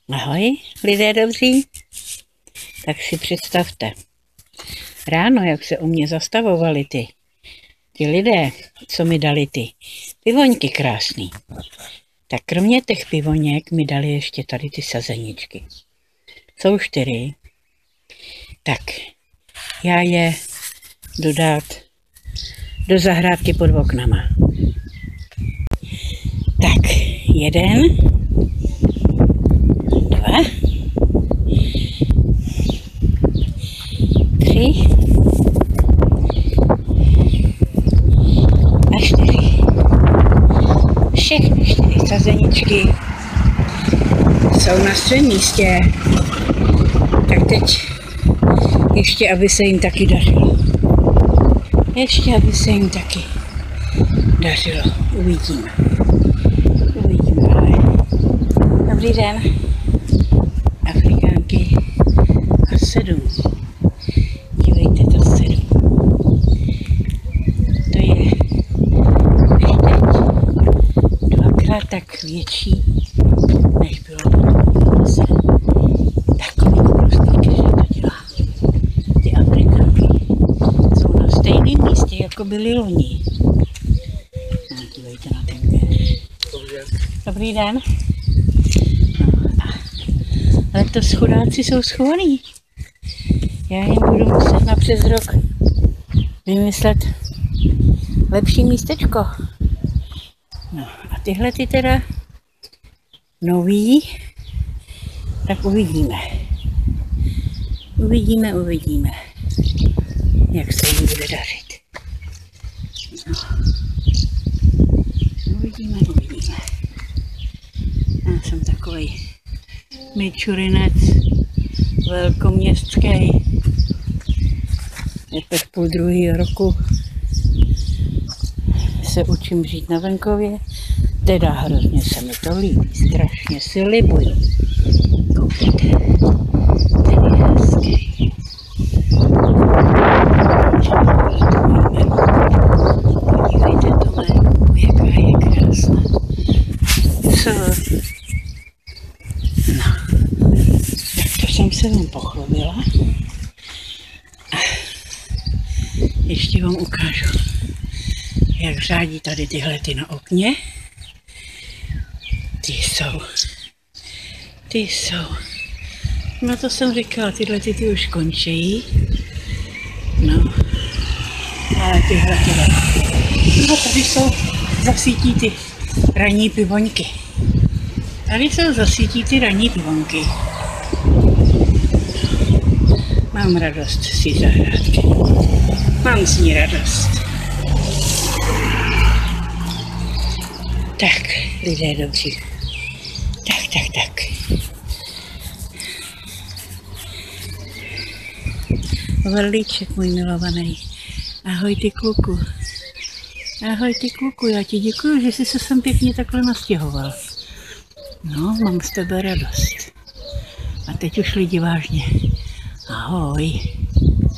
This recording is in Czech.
Ahoj, lidé dobří. Tak si představte, ráno, jak se u mě zastavovali ty lidé, co mi dali ty pivoňky krásný, tak kromě těch pivoněk mi dali ještě tady ty sazeničky. Jsou 4. Tak já je jdu dát do zahrádky pod oknama. Tak 1, 2, 3 a 4. Všechny 4 sazeničky jsou na svém místě. Tak teď ještě, aby se jim taky dařilo. Ještě, aby se jim taky dařilo. Uvidíme. Ale dobrý den. Afrikánky a 7. Dívejte, to 7. To je už teď 2krát tak větší, než bylo zase. Takový obrovský keře to dělá. Ty Afrikánky jsou na stejném místě, jako byly loni. No, dívejte na ten keř. Dobrý den. No, letos chudáci jsou schovaný. Já jim budu muset na přes rok vymyslet lepší místečko. No a tyhle ty teda nový, tak uvidíme. Uvidíme, jak se jim bude dařit. No. Uvidíme. Já jsem takovej mičurinec velkoměstský. Je teď 1,5 roku. Se učím žít na venkově. Teda hrozně se mi to líbí. Strašně si libuju. Koukejte. Ten je hezký. Podívejte tohle, jaká je krásná. Co? No. Tak to jsem se vám pochlubila. Ještě vám ukážu, jak řádí tady tyhle ty na okně. Ty jsou. No to jsem říkala, tyhle ty už končí. No. Ale tyhle. No tady jsou zasítí ty ranní pivoňky. Mám radost z té zahrádky. Mám z ní radost. Tak, lidé dobří. Tak. Verlíček můj milovaný. Ahoj ty kluku, já ti děkuju, že jsi se sem pěkně takhle nastěhoval. No, mám z tebe radost. A teď už lidi vážně. Ahoj.